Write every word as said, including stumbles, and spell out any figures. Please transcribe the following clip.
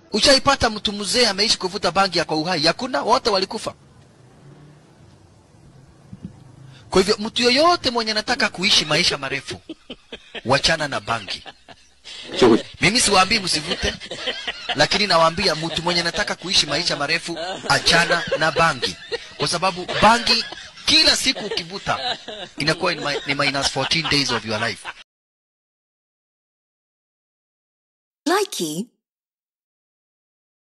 Uchaipata mtu mzee ameishi kuvuta bangi kwa uhai? Hakuna, wote walikufa. Kwa hivyo mtu yoyote mwenye anataka kuishi maisha marefu, wachana na bangi. Mimi siwaambii msivute, lakini nawaambia mtu mwenye anataka kuishi maisha marefu, achana na bangi. Kwa sababu bangi kila siku ukivuta inakuwa ni minus fourteen days of your life. Likey